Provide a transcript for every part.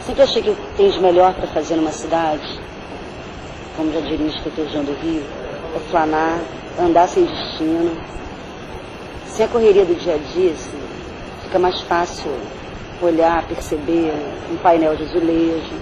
Sempre achei que o que tem de melhor para fazer numa cidade, como já diria o escritor João do Rio, é flanar, andar sem destino. Sem a correria do dia a dia, assim, fica mais fácil olhar, perceber um painel de azulejo,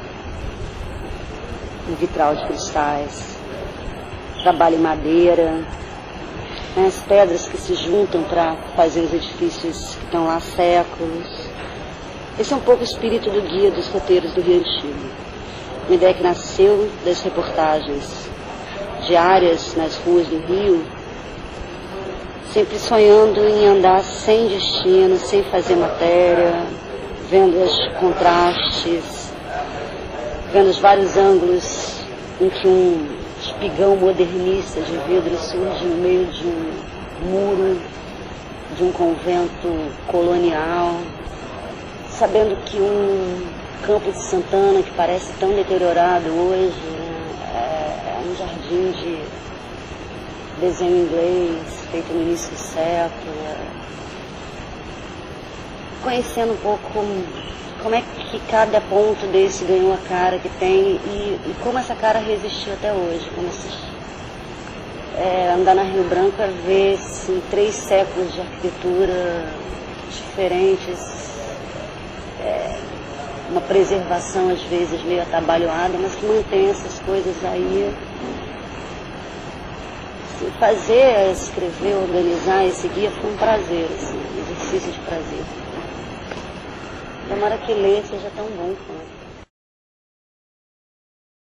um vitral de cristais, trabalho em madeira, né, as pedras que se juntam para fazer os edifícios que estão lá há séculos. Esse é um pouco o espírito do guia dos roteiros do Rio Antigo. Uma ideia que nasceu das reportagens diárias nas ruas do Rio, sempre sonhando em andar sem destino, sem fazer matéria, vendo os contrastes, vendo os vários ângulos em que um espigão modernista de vidro surge no meio de um muro, de um convento colonial, sabendo que um Campo de Santana, que parece tão deteriorado hoje, é um jardim de desenho inglês, feito no início do século. Conhecendo um pouco como é que cada ponto desse ganhou a cara que tem e como essa cara resistiu até hoje. Como andar na Rio Branco é ver assim, 3 séculos de arquitetura diferentes, uma preservação às vezes meio atabalhoada, mas que mantém essas coisas aí. Assim, fazer, escrever, organizar esse guia foi um prazer, assim, um exercício de prazer. Tomara que ler seja tão bom quanto.